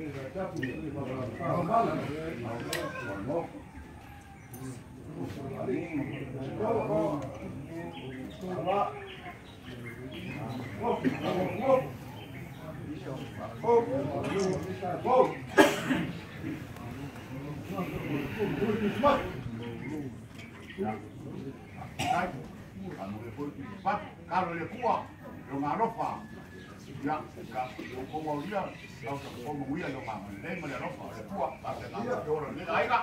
Kalau dia kuat, dia ngarofa. Ya, como dia, como dia lo mama, nem me rofa, le kuat, tapi nggak ada orang ni aja.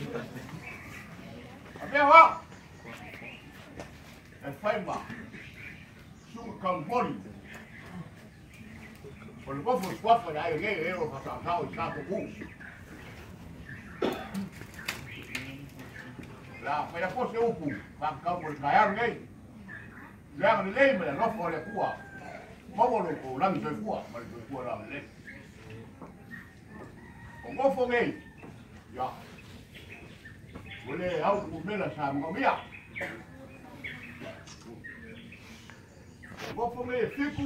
Apa ya? Fiber, sugar compound. Kalau kau kuat pada air ni, lo kata kau satu ku. Lah, pada kau seuku, kau berkayar ni. Jangan dilem le rofa le kuat. Mau lo ko lang soy kuat, mal soy kuat lang le. Kung mo fo ngay, ya. Boleh au kumela sa mga biya. Kung mo fo ngay fiku.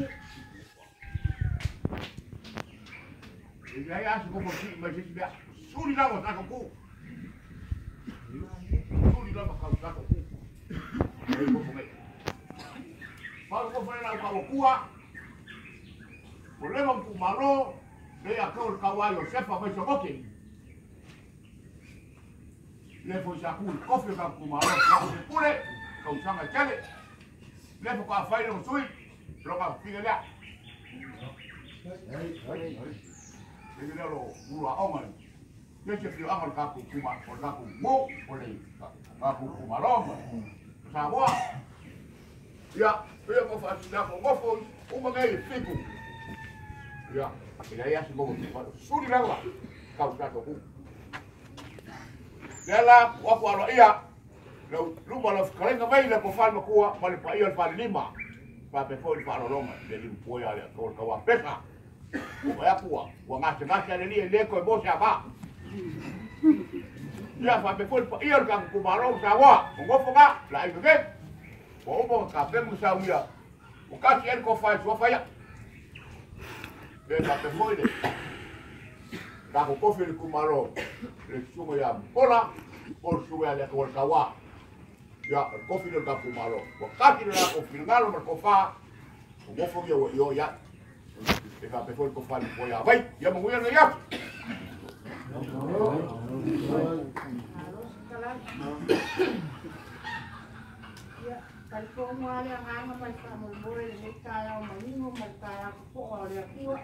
Igaya sa ko mo si biya. Suri lang mo sa ko. Suri lang mo sa ko. Ay mo fo ngay. Baru ko fo na ko kuat. Problema kumaro le akol kawayo sefa mai sokoke le fo sakul kofi ka kumaro ka pure ka usanga chale le fo ka failo sui lo ka figela le lo mura oman ye che fio amal ka kuma ko ka mo ole ka kumaro sa boa ya yo ko fa na ko fo o magai fiku. Ya, ya semua suri lawa kau satu ku. Dalam waktu awal iya, lu malah sekarang kembali le pofal makua, malah pak iya pak lima, pak pefol pak lorong, jadi poya le kau kau pesa, poya kuah, ngasih ada ni lekor bos apa? Ya pak pefol pak iya kang kumarong sawa, mengapa enggak? Lah itu kan, mau kafe musawia, mukasi el kofai suafaya. Dia tak boleh. Kalau kau fil kumaro, sungai yang pola, or sungai yang kau kawa, ya kau fil dah kumaro. Waktu itu kau fil ngalo berkofa, kau fil yo ya. Jika betul kau fil kau ya baik, ya menguya ya. Kalau kau mau yang angin macam boleh mereka yang meninggal mereka yang kau orang tua,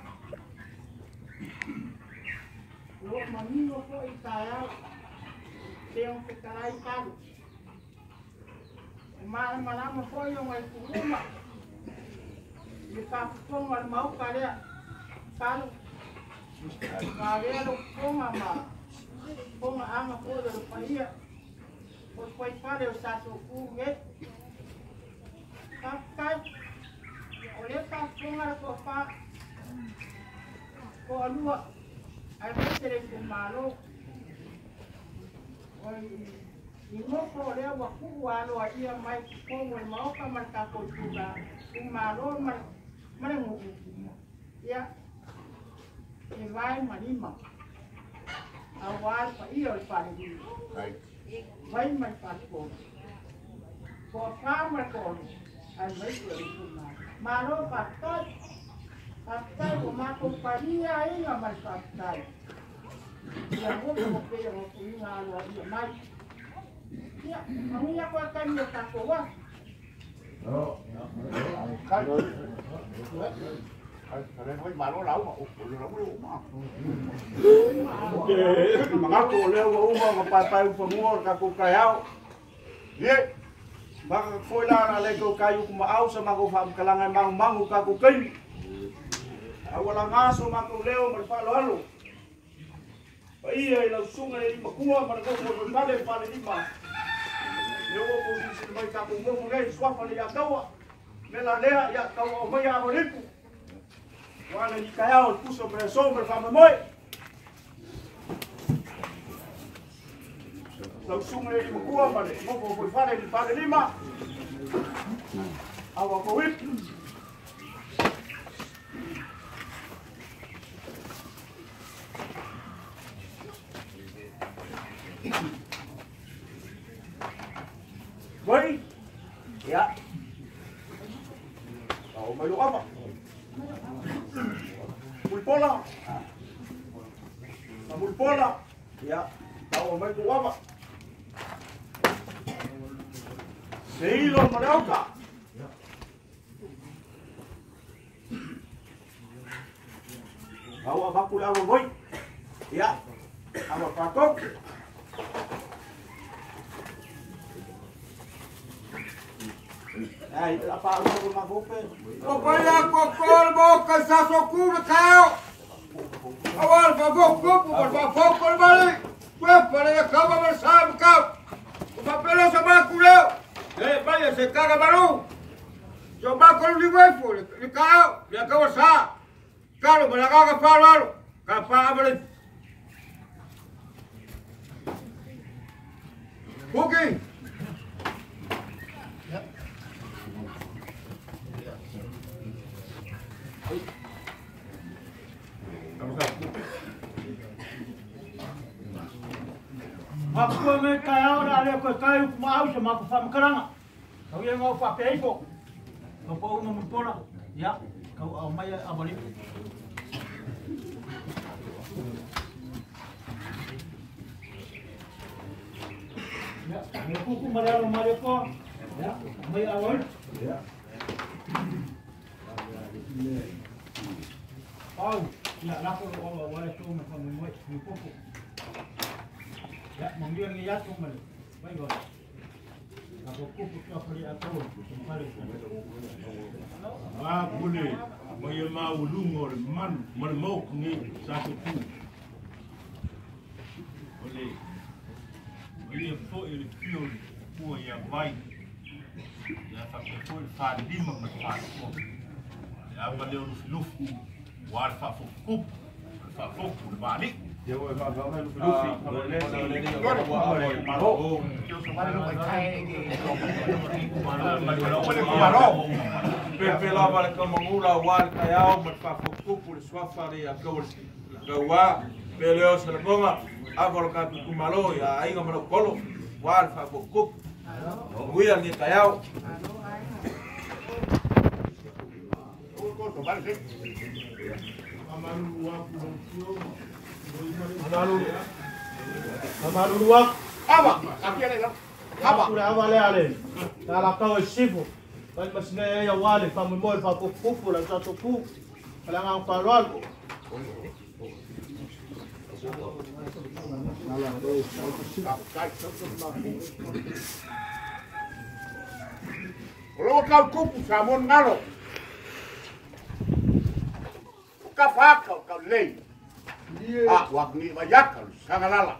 lo meninggal kau ikaya, yang sekarang ikan, malam kau yang itu rumah, jika kau mau kaya, kalau lo kau mama, kau angin kau dari payah, kau pada satu kuget. Pakai, oleh pakai ngarap apa? Kau luar, ada sering kumalu. Ini kau lihat waktu walu aja mai kau mau kamar kau juga kumalu mana ngukum ya, ini mana awal pak iya paling baik mai pakai kau kamar kau ay may malo patay kumakumpanya ay nga may patay yan mo kaya mo pinalo ay may ya mamiya ko kan yo takuwa Kalian mau malu lau mak, mengaku leu uma ngapai pemur kaku kayau, ye. Baka foi lá na lego kayu kumaau sa mago fam kalangan mangu kaku kayu. Awala ngaso mako leo malpalo. Iya ila sungai makua margo mo pale pale lima. Leo ko sisi mai kaku mo ngai swafa ya kawa. Mela lea ya kawa mai amoriku. Wala ni kayao puso preso fam moi. Langsung dari makua pada, mau berfare di pada lima, awak kawin. Tao mai lo apa. Mulpola. Mulpola. Ya, tao mai lo apa. Seilo manauka. Tao apa pula apa boy. Ya, apa pakok. Ai, apa aku magope. Pokoknya kokol boka sa soku kau. Awal babok babok balik. Pada kau bersama kau. Papelo sama aku leo. Vaya se caga baru. Coba kalau di wifi di kau dia kau sa. Kalau berlaga baru. Kapa balik. Booking. Aku me kaya ora ale ko kayu mau sama aku fam karanga. Kau yang mau fa peipo. Kau pau no mutona. Ya, kau au mai abali. Ya, aku maralo mareko. Ya, mai awal. Ya. Au, ya laku wala tu macam ni popo. Ya, mungkin ni ya tu mana. Baik gol. Aku kupu tu beli atau kembali. Aku ni, saya mau lungor man mermok ni satu tu. Boleh. Boleh for il fuel pour yang baik. Ya fakir for fadi memperfat. Ya boleh luft warfa fukup, warfa fukup balik. Dia boleh kau main lufi. Pela para que mangula wal kayao matfafuku por swafari a kawal gawa peleo selgonga avol ka kumalo ya ai ngamalo kolo wal fafuku guya ni kayao Amaru luak. Apa? Kaki ada kan? Apa? Aku dah awal ale. Kalau kau sifu. Kan masne ya wale kamu mol fa kufu la satu ku. Kalau ngang parwal. Kalau kau kupu samun ngalo. Kapak kau lei. Ah, wakni banyak kalau sangalala.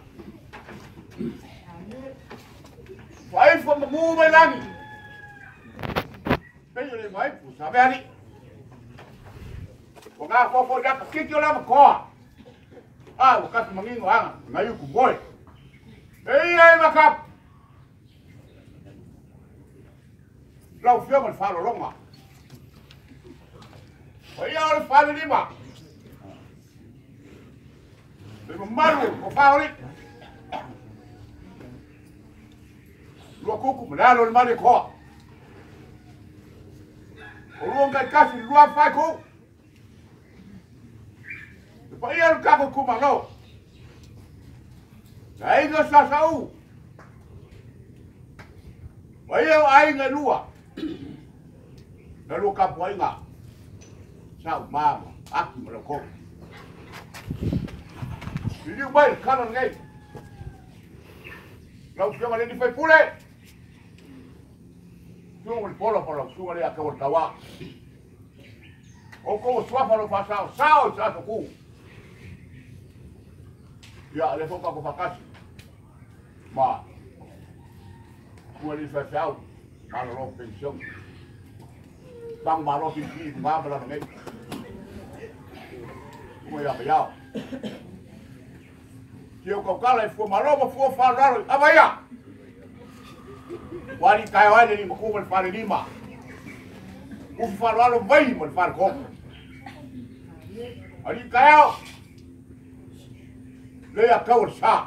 Fai fo mu belangi. Peyo le mai pu sabe ali. Ko ga fo da kiki ola ko. Ah, wakati mangingo anga ngayu ku boy. Ei makap. Lau fio mal falo longa. Oi al falo lima. Pero malu ko falo. Lo kuku mlalo ni mali ko. Urunga kasi lua fako. Pa ia ka ko kumalo. Ai go sa sau. Vai ai nga lua. Na lu ka po nga. Sa mama, aki mo ko. Dili bai kanon ngai. Lau fianga le ni fai pule. Suo il polo suo le acabo tawa. O como suafa lo pasao, sao sa ku. Ya le foca ko fakasi. Ma. Suo le fai sao. Malo lo pensión. Bang malo ti ma bla ngai. Como ya ya. Tio ko kala fu malo fu fa raro. Abaya. Wali kaya wale ni mkuu mfano lima. Ufano walo vai mfano ko. Ali kaya. Le ya kawr sa.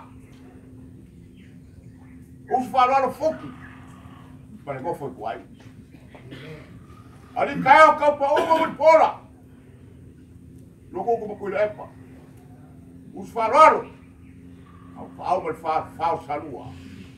Ufano walo fuki. Para ko foi kwai. Ali kaya kau pa uma mo pola. Loko ko ko epa. Os farol. Au mal fa salua.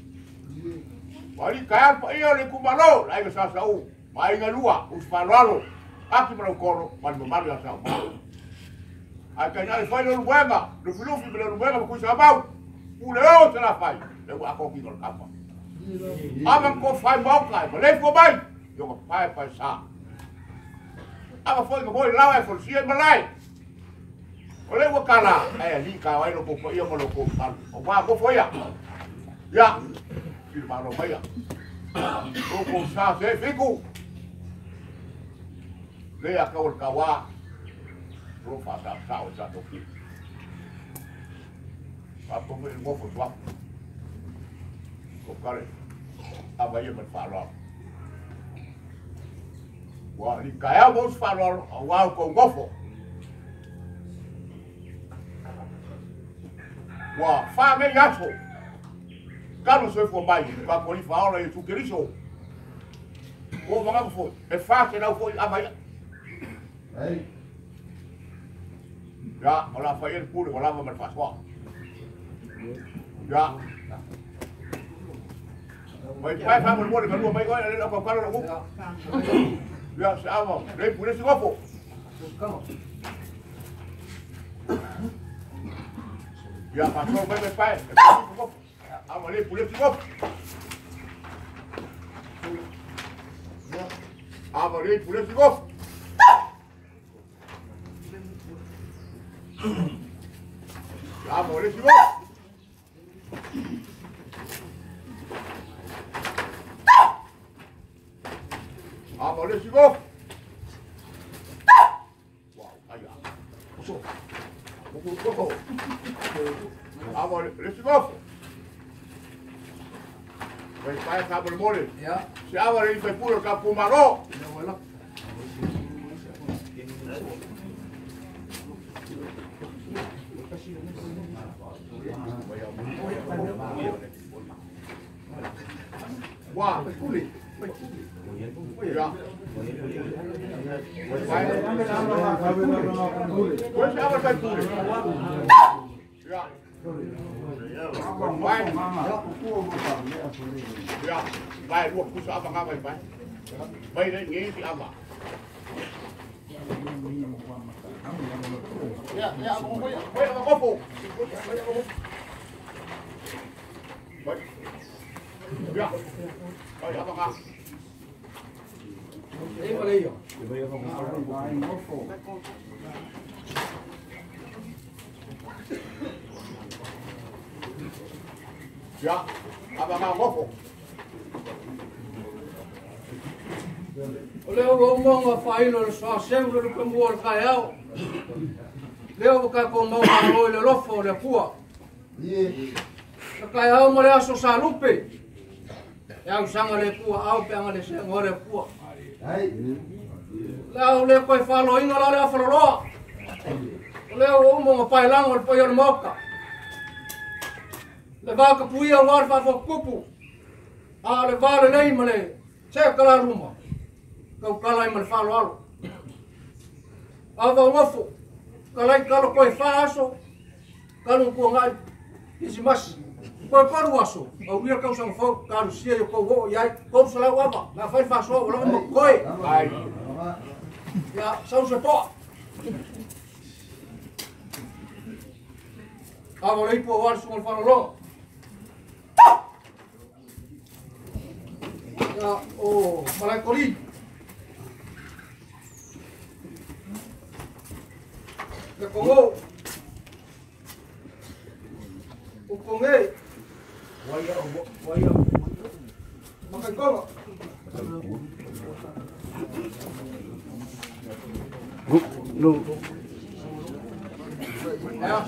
Ali kaya pa ia le kumalo, lai ka sa sau. Mai ngalua os farol. Aki para o coro, mas no mario sa. Ai kanya le fai no luenga, no filufi le luenga ko sa mau. O leo te la fai. Eu a ko ki no kapa. Ama ko fai mau kai, ma le ko mai. Yo ko fai sa. Ama foi ko moi lawa e fo si e malai. Oleh wakala, li ka wai no ko ia mo ko pan. O wa ko foi ya. Ya. Ki ma no mai ya. Ko sa se fiku. Le a ka o kawa. Pro fa sa o sa to ki. Pa ko me mo fo swap. Ko kare. Aba ia me fa lo. Wa li kaya mo fa lo, wa ko ngofo. Wa fa me yaso. Kano se fo mai, pa ko li fa ora e tu keriso. O manga fo, e fa que não foi amanhã. Ei. Ya, ora fa el puro, ora va me fa swa. Ya. Mai pai fa mo mo de mai ko le ko ko lo. Ya, sa ava, le pure si gofo. Ya pasó bebe pai. Ama le pule si gofo. Ama le pule si gofo. Ama le si gofo. Ama le si gofo. Wow, ayah. Oso. Gofo. Ama le si gofo. Vai pai acaba de morrer. Se a hora ele foi puro capo maró. Uau, pule. Já. Vai a hora vai pule. Já. Ya, vai luộc ku sa ba vai vai. Vai đấy nghe thì ăn à. Ya, không phải có phụ. Vậy. Ya. Rồi đó con. Đấy vào đây rồi. Ya, abang gofo. Leo mo fai no so sempre no pembuor kaiao. Leo ka ko mo mo le lofo le pua. Kaiao mo le aso salupe. Ya usanga le pua au pe anga le se ngore pua. Ai. Leo le ko falo inga la le afro. Leo mo pai lango le poyo moka. Le vaca puia o arfa fo kupu. A le vale nei male. Se kala ruma. Kau kala i male falo alo. Ava ngofo. Kala i kalo koe whaaso. Kalo kua ngai. Isi masi. Koe paru aso. Au ria kau sang fau. Karu sia yo kou ho. Iai. Kou sa lau ava. Na whai whaaso. Ola mo koe. Ai. Ya. Sau se toa. Ava le ipo o arsu mal falo lo. Ya, oh, malai koli. Le kongo. O konge. Waya. Makai kongo. No. Ya.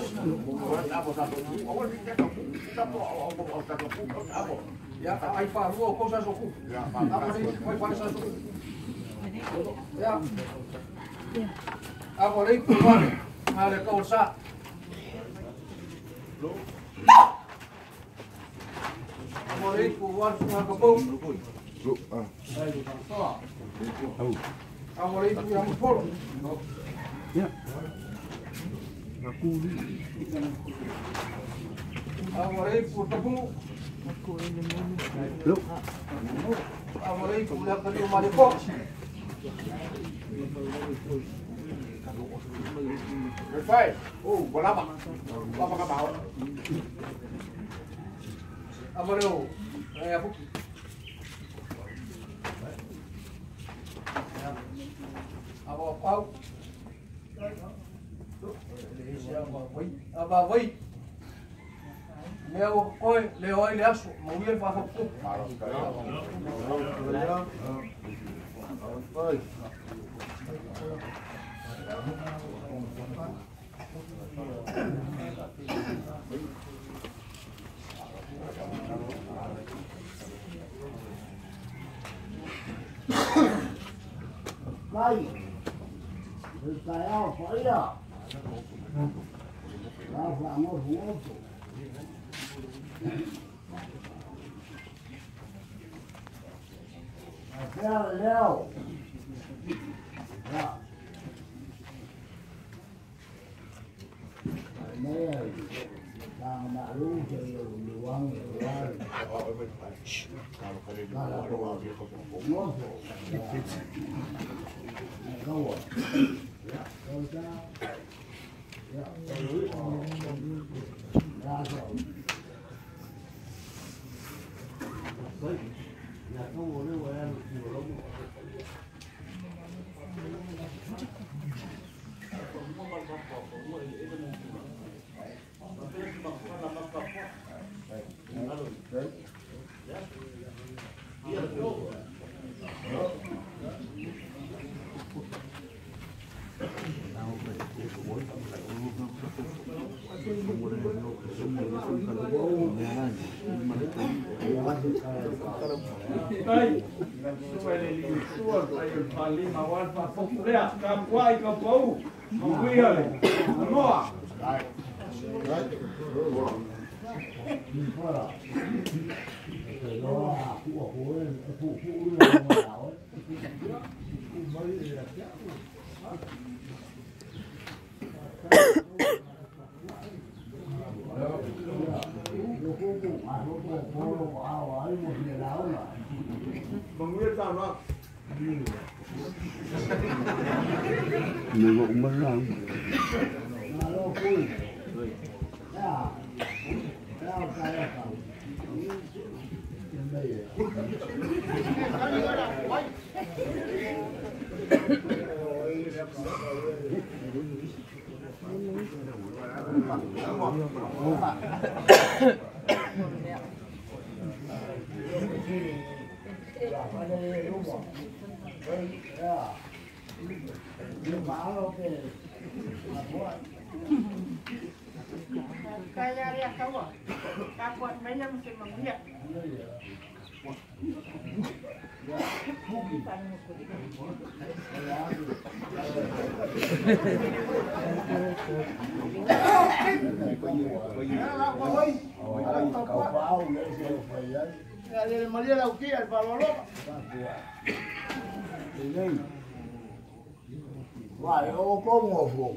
Ya, ai fa ruo ko sa soku. Ya, apa ni mai fa sa soku. Ya. Apa lei ku va. Ale ko sa. Apa lei ku va sa ka bo. Kamu lagi tu yang pol. Ya. Aku ni. Kamu lagi putapu. Lu. Kamu lagi pulang ke rumah dia pok. Refai. Oh, bola apa? Apa kau bawa? Kamu lagi. Apa? Apa? Apa vậy? Nếu coi leo ai leo xuống máu yên vào phục cục. Đây, cái áo phải à? Áo phải nó hú. Leo leo. Dạ. Này, đang đã lưu chơi đồ ăn rồi. Đó là đồ ăn cũng ngon rồi. Câu rồi. Câu ra. Ra rồi. Nhà câu rồi đâu em nhiều lắm. Đây, tôi là lý xua, tôi là lý mà quan phạt phục lẹ, cầm quay cầm bấu, cầm quy rồi, nó Đấy. Đấy. Bằng nguyên sao nó? Mình cũng mất rồi. Kaya rin ako. Kapot may naman si Mamaya. Kaya Maria la ukia al balolo. Vài ô có ngồi vùng.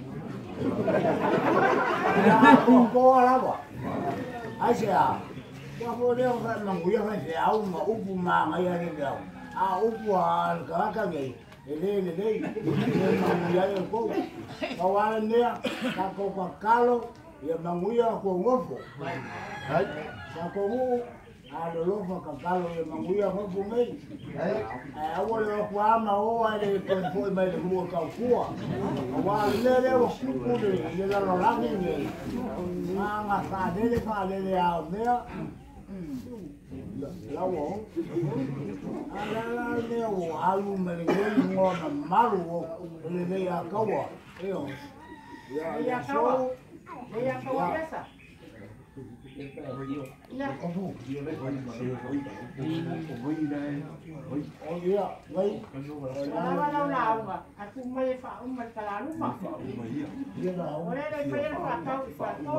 Không có lắm ạ. Ai xà? Có cô đeo phải mà ngủ phải xẻo mà úp mà ngay đây đâu. À úp cả cái gì? Để đi. Mà ngủ đây cô. Có qua lên đây. Các cô qua calo. Giờ mà ngủ cô ngốc vùng. Đấy. Các cô ngủ. À đồ lúc mà cầm calo mà ngủ ngốc vùng ấy. Đấy. À ô là quá mà ô ai đây còn phôi mày được mua cầu cua. Qua lên đây một chút cô đi. Giờ là nó lắc như vậy. Mà phá đây ảo nữa. Lâu ổn. Là nếu alu mình cái ngon mà malu lên đây câu à. Thấy không? Iya kau. Iya kau biasa. Iya. Oh iya, baik. Kalau lau nggak, aku mau faham mereka lalu mah. Dia tahu. Boleh deh bayar fakau.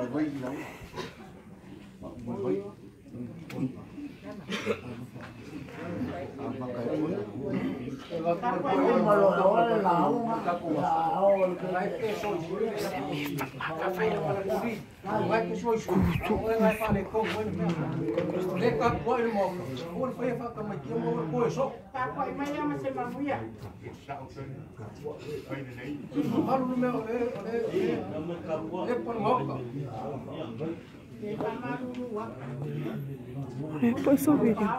Uma lo ole la uma la ole Lai ke so i ka fai na mala kuri. Lai ke so i su. Ole lai fa le ko mo ni. Le ka ko i mo. Ole fai fa ka mai ki mo ko so. Ka koi mai ama se mamuia. Malu me ole le pon mo. Ke pa maru wa. Depois só vídeo.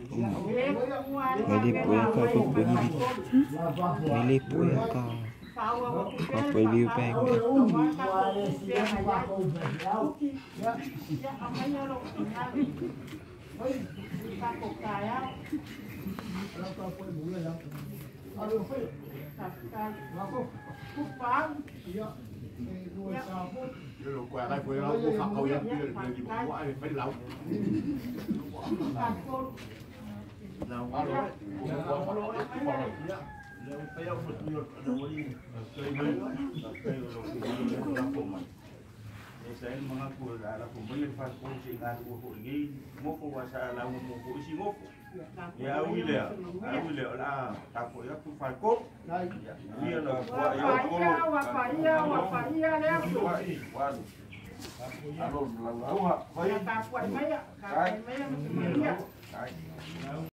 Ele põe a capa por ali. Ele põe a capa. Capa ali o pé. Rồi quẹt lại với nó phạm cầu yên thì gì bỏ qua thì phải lâu. Nào qua rồi. Nếu phải ông một nhiều nó đi cây mấy cây rồi của mình. Saya mengaku adalah pembeli paspor sehingga buku ini mopo masalah mopo isi mopo. Ya awilnya lah takut ya tu falkop. Dia lah buat ya kolo. Wafaya leo. Waduh. Alon lalu awak. Ka koi mai ama se mamuia.